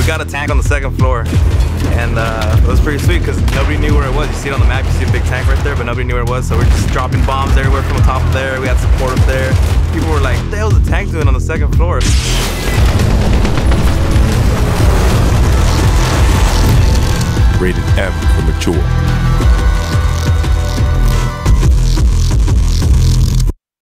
got a tank on the second floor, and it was pretty sweet because nobody knew where it was. You see it on the map, you see a big tank right there, but nobody knew where it was. So we're just dropping bombs everywhere from the top of there. We had support up there. People were like, what the hell's the tank doing on the second floor? Rated M for mature.